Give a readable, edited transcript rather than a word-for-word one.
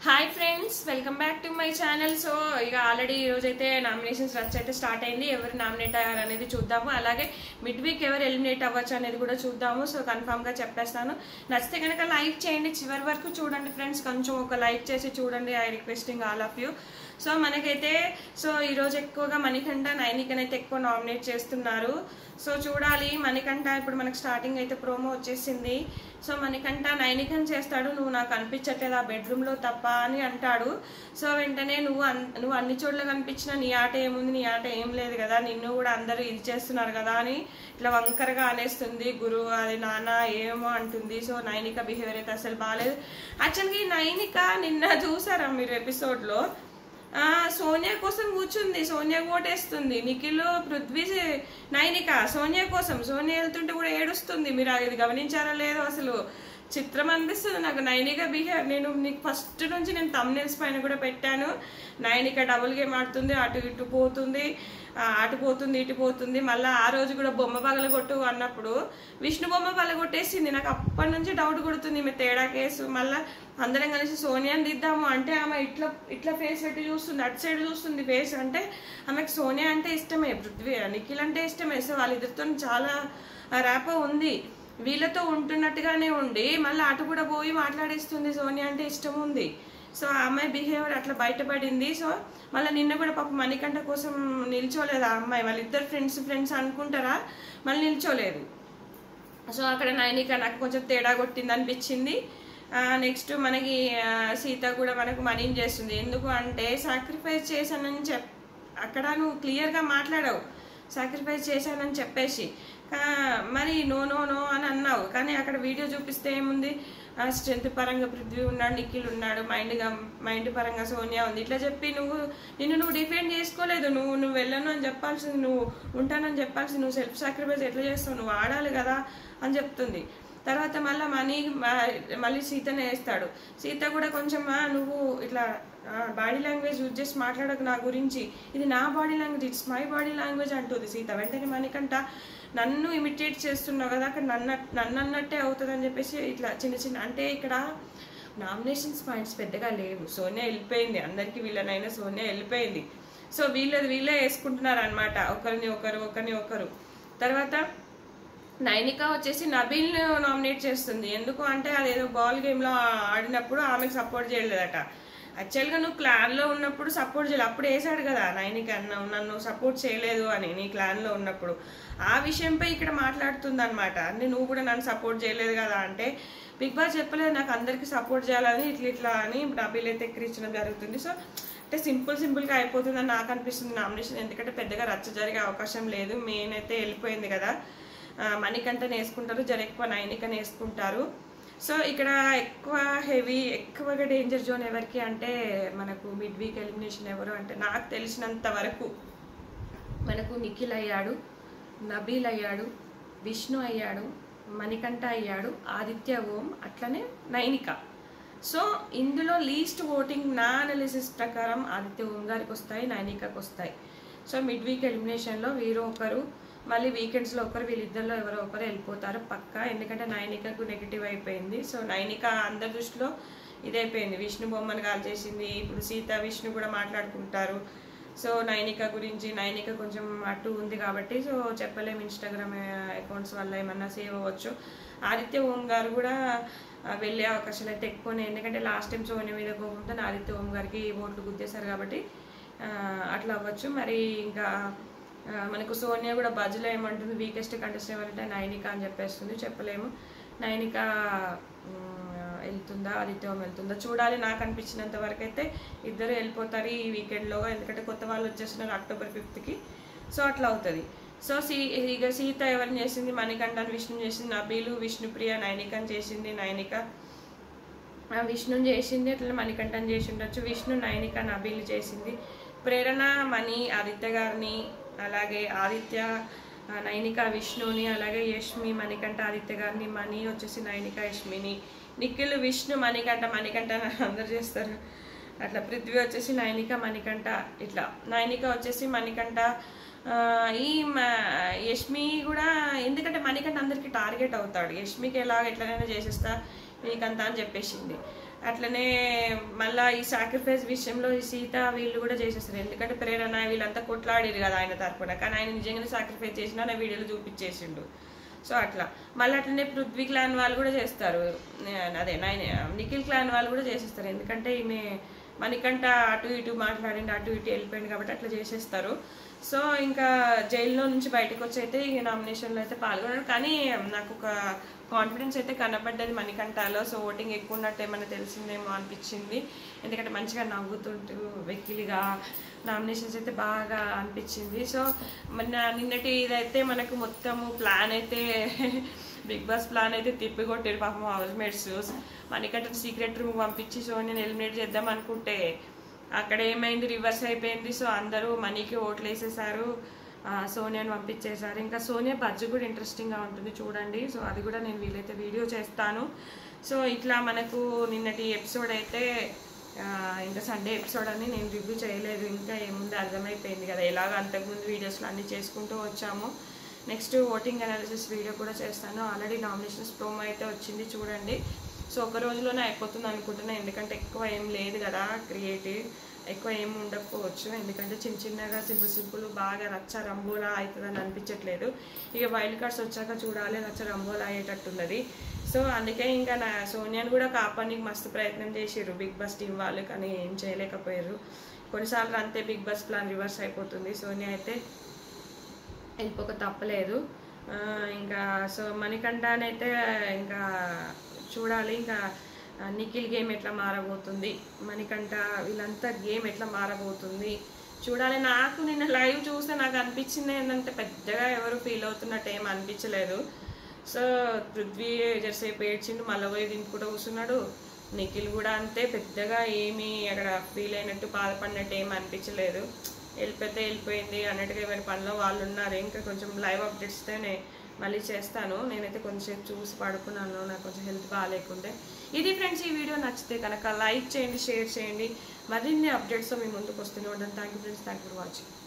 Hi friends, welcome back to my channel. So ఇక already ఈ రోజు అయితే నామినేషన్స్ రచ్చ అయితే స్టార్ట్ అయింది. ఎవరు నామినేట్ అయ్యారు అనేది చూద్దాము. అలాగే మిడ్ వీక్ ఎవరు ఎలిమినేట్ అవ్వచ్చు అనేది కూడా చూద్దాము. సో కన్ఫామ్ గా చెప్పేస్తాను. నచ్చితే కనుక లైక్ చేయండి, చివరి వరకు చూడండి ఫ్రెండ్స్. కొంచెం ఒక లైక్ చేసి చూడండి, I requesting all of you. So మనకైతే ఈరోజు ఎక్కువగా మణికంఠ, నైనికనైతే ఎక్కువ నామినేట్ చేస్తున్నారు. సో చూడాలి. మణికంఠ ఇప్పుడు మనకు స్టార్టింగ్ అయితే ప్రోమో వచ్చేసింది. సో మణికంఠ నైనికని చేస్తాడు, నువ్వు నాకు అనిపించట్లేదు ఆ బెడ్రూమ్ లో తప్ప అని అంటాడు. సో వెంటనే నువ్వు అన్ని చోట్ల కనిపించినా నీ ఆట ఏముంది, నీ ఆట ఏం లేదు కదా, నిన్ను కూడా అందరూ ఇది చేస్తున్నారు కదా అని ఇట్లా వంకరగా అనేస్తుంది. గురువు అది నాన్న ఏమో అంటుంది. సో నైనిక బిహేవియర్ అయితే అసలు బాగాలేదు. యాక్చువల్గా ఈ నైనిక నిన్న చూసారా మీరు ఎపిసోడ్ లో, సోనియా కోసం కూర్చుంది, సోనియా ఓటేస్తుంది. నిఖిల్, పృథ్వీ, నైనిక సోనియా కోసం. సోనియా వెళ్తుంటే కూడా ఏడుస్తుంది. మీరు ఇది గమనించారా లేదో? అసలు చిత్రం అనిపిస్తుంది నాకు నైనిక బిహేవియర్. నేను నీకు ఫస్ట్ నుంచి నేను థంబ్నెయిల్స్ పైన కూడా పెట్టాను. నైనిక డబుల్ గేమ్ ఆడుతుంది, అటు ఇటు పోతుంది, అటు పోతుంది ఇటు పోతుంది. మళ్ళీ ఆ రోజు కూడా బొమ్మ పగలగొట్టు అన్నప్పుడు విష్ణు బొమ్మ పగలగొట్టేసింది. నాకు అప్పటి నుంచి డౌట్ కొడుతుంది ఈమె తేడా కేసు. మళ్ళీ అందరం కలిసి సోనియాని దిద్దాము అంటే ఆమె ఇట్లా ఇట్లా ఫేస్ పెట్టి చూస్తుంది, అటు సైడ్ చూస్తుంది ఫేస్. అంటే ఆమెకు సోనియా అంటే ఇష్టమే, పృథ్వీ నిఖిల్ అంటే ఇష్టమే. సో వాళ్ళిద్దరితో చాలా ర్యాపో ఉంది. వీళ్ళతో ఉంటున్నట్టుగానే ఉండి మళ్ళీ అటు కూడా పోయి మాట్లాడేస్తుంది. సోనియా అంటే ఇష్టం ఉంది. సో ఆ అమ్మాయి బిహేవియర్ అట్లా బయటపడింది. సో మళ్ళీ నిన్న కూడా పాప మణికంఠ కోసం నిల్చోలేదు ఆ అమ్మాయి. వాళ్ళిద్దరు ఫ్రెండ్స్ అనుకుంటారా, మళ్ళీ నిల్చోలేదు. సో అక్కడ నైనిక నాకు కొంచెం తేడా కొట్టింది అనిపించింది. నెక్స్ట్ మనకి సీత కూడా మనకు మనీని చేస్తుంది. ఎందుకు అంటే సాక్రిఫైస్ చేశానని అక్కడ నువ్వు క్లియర్గా మాట్లాడావు, సాక్రిఫైస్ చేశానని చెప్పేసి. మరి నో నో నో అని అన్నావు. కానీ అక్కడ వీడియో చూపిస్తే ఏముంది, స్ట్రెంత్ పరంగా పృథ్వీ ఉన్నాడు, నిఖిల్ ఉన్నాడు, మైండ్ పరంగా సోనియా ఉంది. ఇట్లా చెప్పి నువ్వు డిఫెండ్ చేసుకోలేదు. నువ్వు వెళ్ళను అని చెప్పాల్సింది, నువ్వు ఉంటానని చెప్పాల్సింది. నువ్వు సెల్ఫ్ సాక్రిఫైస్ ఎట్లా చేస్తావు, నువ్వు ఆడాలి కదా అని చెప్తుంది. తర్వాత మళ్ళీ సీతనే వేస్తాడు. సీత కూడా కొంచెం నువ్వు ఇట్లా బాడీ లాంగ్వేజ్ యూజ్ చేసి మాట్లాడకు నా గురించి, ఇది నా body language, it's my body language అంటుంది సీత. వెంటనే మణికంఠ నన్ను ఇమిటేట్ చేస్తున్నావు కదా, అక్కడ నన్ను అన్నట్టే అవుతుంది అని చెప్పేసి ఇట్లా చిన్న అంటే ఇక్కడ నామినేషన్స్ పాయింట్స్ పెద్దగా లేవు. సోనియా వెళ్ళిపోయింది, అందరికీ వీళ్ళనైనా సోనియా వెళ్ళిపోయింది. సో వీళ్ళే వేసుకుంటున్నారు అనమాట, ఒకరిని ఒకరు. తర్వాత నైనిక వచ్చేసి నబీల్ని నామినేట్ చేస్తుంది. ఎందుకు అంటే అదేదో బాల్ గేమ్లో ఆడినప్పుడు ఆమెకు సపోర్ట్ చేయలేదట. యాక్చువల్గా నువ్వు క్లాన్లో ఉన్నప్పుడు సపోర్ట్ చేయలేదు, అప్పుడు వేసాడు కదా నైనిక నన్ను సపోర్ట్ చేయలేదు అని నీ క్లాన్లో ఉన్నప్పుడు. ఆ విషయంపై ఇక్కడ మాట్లాడుతుంది అనమాట. అంటే నువ్వు కూడా నన్ను సపోర్ట్ చేయలేదు కదా అంటే, బిగ్ బాస్ చెప్పలేదు నాకు అందరికీ సపోర్ట్ చేయాలని ఇట్లా అని నబీల్ అయితే ఎక్కిరించడం జరుగుతుంది. సో అంటే సింపుల్గా అయిపోతుందని నాకు అనిపిస్తుంది నామినేషన్. ఎందుకంటే పెద్దగా రచ్చ జరిగే అవకాశం లేదు. మెయిన్ అయితే వెళ్ళిపోయింది కదా, మణికంఠని వేసుకుంటారు, ఎక్కువ నైనికని వేసుకుంటారు. సో ఇక్కడ ఎక్కువగా డేంజర్ జోన్ ఎవరికి అంటే మనకు మిడ్ వీక్ ఎలిమినేషన్ ఎవరు అంటే నాకు తెలిసినంత వరకు మనకు నిఖిల్ అయ్యాడు, నబీల్ అయ్యాడు, విష్ణు అయ్యాడు, మణికంఠ అయ్యాడు, ఆదిత్య ఓం, అట్లనే నైనిక. సో ఇందులో లీస్ట్ ఓటింగ్ నా అనాలిసిస్ ప్రకారం ఆదిత్య ఓం గారికి వస్తాయి, నైనికకు వస్తాయి. సో మిడ్ వీక్ ఎలిమినేషన్లో వీరు ఒకరు, మళ్ళీ వీకెండ్స్లో ఒకరు, వీళ్ళిద్దరిలో ఎవరో ఒకరు వెళ్ళిపోతారు పక్కా. ఎందుకంటే నైనికకు నెగిటివ్ అయిపోయింది. సో నైనిక అందరి దృష్టిలో ఇదైపోయింది, విష్ణు బొమ్మను కాల్ చేసింది. ఇప్పుడు సీత విష్ణు కూడా మాట్లాడుకుంటారు. సో నైనిక గురించి, నైనిక కొంచెం అటు ఉంది కాబట్టి సో చెప్పలేము, ఇన్స్టాగ్రామ్ అకౌంట్స్ వల్ల ఏమన్నా సేవ్ అవ్వచ్చు. ఆదిత్య ఓం గారు కూడా వెళ్ళే అవకాశాలు అయితే ఎక్కువనే. ఎందుకంటే లాస్ట్ టైం సోనియా మీద కోపంతో ఆదిత్య ఓం గారికి ఓట్లు గుద్దేశారు కాబట్టి అట్లా అవ్వచ్చు. మరి ఇంకా మనకు సోనియా కూడా బజ్లో ఏమంటుంది, వీకెస్ట్ కంటెస్టెంట్ ఎవరంటే నైనిక అని చెప్పేస్తుంది. చెప్పలేము, నైనిక వెళ్తుందా, ఆదిత్యం వెళ్తుందా చూడాలి. నాకు అనిపించినంత వరకు అయితే ఇద్దరు వెళ్ళిపోతారు ఈ వీకెండ్లో. ఎందుకంటే కొత్త వాళ్ళు వచ్చేస్తున్నారు October 5th. సో అట్లా అవుతుంది. సో ఇక సీత ఎవరిని చేసింది, మణికంఠని విష్ణు చేసింది, నబీలు విష్ణుప్రియ నైనికని చేసింది. నైనిక విష్ణుని చేసింది, అట్లా మణికంఠని చేసి ఉండొచ్చు. విష్ణు నైనిక నబీలు చేసింది. ప్రేరణ మణి ఆదిత్య గారిని, అలాగే ఆదిత్య నైనిక విష్ణుని, అలాగే యష్మి మణికంఠ ఆదిత్య గారిని, మణి వచ్చేసి నైనిక యష్మిని, నిఖిల్ విష్ణు మణికంఠ అందరు చేస్తారు అట్లా. పృథ్వీ వచ్చేసి నైనిక మణికంఠ ఇట్లా. నైనిక వచ్చేసి మణికంఠ. ఈ యష్మి కూడా ఎందుకంటే మణికంఠ అందరికి టార్గెట్ అవుతాడు. యష్మికి ఎట్లనైనా చేసేస్తా నీకంతా అని చెప్పేసింది. అట్లనే మళ్ళీ ఈ సాక్రిఫైస్ విషయంలో ఈ సీత వీళ్ళు కూడా చేసేస్తారు. ఎందుకంటే ప్రేరణ వీళ్ళంతా కొట్లాడారు కదా ఆయన తరపున, కానీ ఆయన నిజంగానే సాక్రిఫైస్ చేసినా నా వీడియోలో చూపించేసిండు. సో అట్లా మళ్ళీ అట్లనే పృథ్వీ క్లాన్ వాళ్ళు కూడా చేస్తారు, అదే నిఖిల్ క్లాన్ వాళ్ళు కూడా చేసేస్తారు. ఎందుకంటే ఈమె మణికంఠ అటు ఇటు మాట్లాడిండి, అటు ఇటు వెళ్ళిపోయింది కాబట్టి అట్లా చేసేస్తారు. సో ఇంకా జైల్లో నుంచి బయటకు వచ్చి అయితే ఈ నామినేషన్లో అయితే పాల్గొన్నాడు. కానీ నాకు ఒక కాన్ఫిడెన్స్ అయితే కనబడ్డది మణికంఠలో. సో ఓటింగ్ ఎక్కువ ఉన్నట్టు ఏమైనా తెలిసిందేమో అనిపించింది. ఎందుకంటే మంచిగా నవ్వుతుంటూ వెకిలిగా నామినేషన్స్ అయితే బాగా అనిపించింది. సో నిన్నటి ఇదైతే మనకు మొత్తము ప్లాన్ అయితే బిగ్ బాస్ ప్లాన్ అయితే తిప్పికొట్టారు పాపం housemates. Manikantha secret room పంపించి సోనియాని ఎలిమినేట్ చేద్దాం అనుకుంటే అక్కడ ఏమైంది, రివర్స్ అయిపోయింది. సో అందరూ మనీకి ఓట్లు వేసేసారు, సోనియాని పంపించేశారు. ఇంకా సోనియా బజ్జు కూడా ఇంట్రెస్టింగ్గా ఉంటుంది చూడండి. సో అది కూడా నేను వీలైతే వీడియో చేస్తాను. సో ఇట్లా మనకు నిన్నటి ఎపిసోడ్ అయితే ఇంకా సండే ఎపిసోడ్ అని నేను రివ్యూ చేయలేదు, ఇంకా ఏముంది అర్థమైపోయింది కదా, ఎలాగ అంతకుముందు వీడియోస్లో అన్నీ చేసుకుంటూ వచ్చాము. నెక్స్ట్ ఓటింగ్ అనాలిసిస్ వీడియో కూడా చేస్తాను. ఆల్రెడీ నామినేషన్స్ ప్రోమో అయితే వచ్చింది చూడండి. సో ఒక రోజులోనే అయిపోతుంది అనుకుంటున్నాను, ఎందుకంటే ఎక్కువ ఏం లేదు కదా, క్రియేటివ్ ఎక్కువ ఏమి ఉండకపోవచ్చు. ఎందుకంటే చిన్న చిన్నగా సింపుల్ బాగా రచ్చ రంబోలా అవుతుందని అనిపించట్లేదు. ఇక వైల్డ్ కార్డ్స్ వచ్చాక చూడాలి రచ్చ రంబోలా అయ్యేటట్టున్నది. సో అందుకే ఇంకా నా సోనియాని కూడా కాపానికి మస్తు ప్రయత్నం చేసారు బిగ్ బాస్ టీం వాళ్ళు, కానీ ఏం చేయలేకపోయారు. కొన్నిసార్లు అంతే బిగ్ బాస్ ప్లాన్ రివర్స్ అయిపోతుంది. సోనియా అయితే వెళ్ళిపోక తప్పలేదు. ఇంకా సో మణికంఠనైతే ఇంకా చూడాలి, ఇంకా నిఖిల్ గేమ్ ఎట్లా మారబోతుంది, మణికంఠ వీళ్ళంతా గేమ్ ఎట్లా మారబోతుంది చూడాలి. నాకు నిన్న లైవ్ చూస్తే నాకు అనిపించింది ఏంటంటే పెద్దగా ఎవరు ఫీల్ అవుతున్నట్టు ఏం అనిపించలేదు. సో పృథ్వీ జరసేపు ఏడ్చిండు, మళ్ళీ పోయి దింపుకుంటూ కూర్చున్నాడు. నిఖిల్ కూడా అంతే, పెద్దగా ఏమీ అక్కడ ఫీల్ అయినట్టు బాధపడినట్టు ఏం అనిపించలేదు. వెళ్ళిపోతే వెళ్ళిపోయింది అన్నట్టుగా ఎవరి పనిలో వాళ్ళు ఉన్నారు. ఇంకా కొంచెం లైవ్ అప్డేట్స్తేనే మళ్ళీ చేస్తాను. నేనైతే కొంచెం చూసి పడుకున్నాను, నాకు కొంచెం హెల్త్ బాగాలేకుండే. ఇది ఫ్రెండ్స్, ఈ వీడియో నచ్చితే కనుక లైక్ చేయండి, షేర్ చేయండి. మరిన్ని అప్డేట్స్ మీ ముందుకు వస్తూనే ఉంటాను. Thank you friends, thank you for watching.